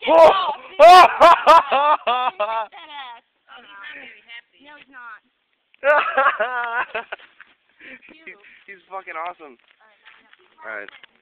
Oh! No, he's not. He's fucking awesome. Alright.